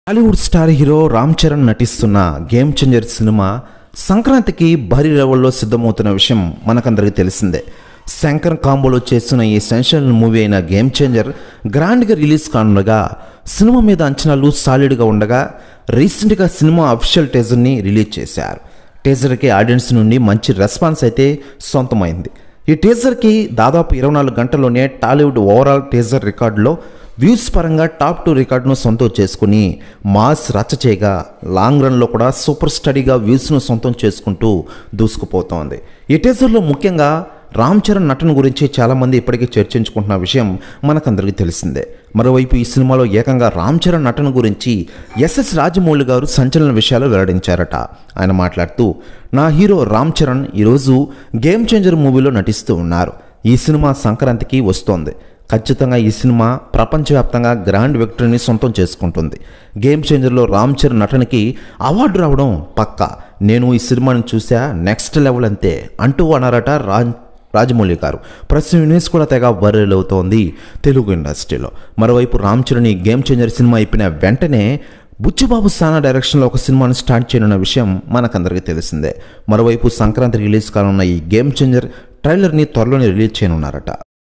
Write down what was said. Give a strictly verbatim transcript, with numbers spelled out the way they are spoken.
Hollywood star hero Ram Charan నటిస్తున్న game changer cinema సంక్రాంతికి భారీ లెవెల్లో సిద్ధమవుతున్న విషయం మనకందరికీ తెలిసిందే. శంకర్ కాంబోలో చేస్తున్న ఈ సెన్సేషనల్ మూవీ అయిన గేమ్ చేంజర్ గ్రాండ్గా రిలీజ్ కానుండగా సినిమా మీద అంచనాలు సాలిడ్గా ఉండగా రీసెంట్గా సినిమా అఫీషియల్ టీజర్ని రిలీజ్ చేశారు. టీజర్కి ఆడియన్స్ నుండి మంచి రెస్పాన్స్ అయితే సొంతమైంది. ఈ టీజర్కి దాదాపు ఇరవై నాలుగు గంటల్లోనే టాలీవుడ్ ఓవరాల్ టీజర్ రికార్డులో వ్యూస్ పరంగా టాప్ టూ రికార్డును సొంతం చేసుకుని మాస్ రచ్చ చేయగా లాంగ్ రన్లో కూడా సూపర్ స్టడీగా వ్యూస్ను సొంతం చేసుకుంటూ దూసుకుపోతోంది. ఈ టీజర్లో ముఖ్యంగా రామ్ చరణ్ నటన గురించి చాలామంది ఇప్పటికీ చర్చించుకుంటున్న విషయం మనకందరికీ తెలిసిందే. మరోవైపు ఈ సినిమాలో ఏకంగా రామ్ చరణ్ నటన గురించి ఎస్ఎస్ రాజమౌళి గారు సంచలన విషయాలు వెల్లడించారట. ఆయన మాట్లాడుతూ, నా హీరో రామ్ చరణ్ ఈరోజు గేమ్ చేంజర్ మూవీలో నటిస్తూ ఉన్నారు. ఈ సినిమా సంక్రాంతికి వస్తోంది. ఖచ్చితంగా ఈ సినిమా ప్రపంచవ్యాప్తంగా గ్రాండ్ విక్టరీని సొంతం చేసుకుంటుంది. గేమ్ చేంజర్లో రామ్ చరణ్ నటనకి అవార్డు రావడం పక్కా. నేను ఈ సినిమాని చూసా, నెక్స్ట్ లెవెల్ అంతే అంటూ అన్నారట రా రాజమౌళి గారు. ప్రస్తుతం న్యూస్ కూడా తెగ వైరల్ అవుతోంది తెలుగు ఇండస్ట్రీలో. మరోవైపు రామ్ చరణ్ ఈ గేమ్ చేంజర్ సినిమా అయిపోయిన వెంటనే బుచ్చిబాబు సానా డైరెక్షన్లో ఒక సినిమాను స్టార్ట్ చేయనున్న విషయం మనకందరికీ తెలిసిందే. మరోవైపు సంక్రాంతి రిలీజ్ కానున్న ఈ గేమ్ చేంజర్ ట్రైలర్ని త్వరలోనే రిలీజ్ చేయనున్నారట.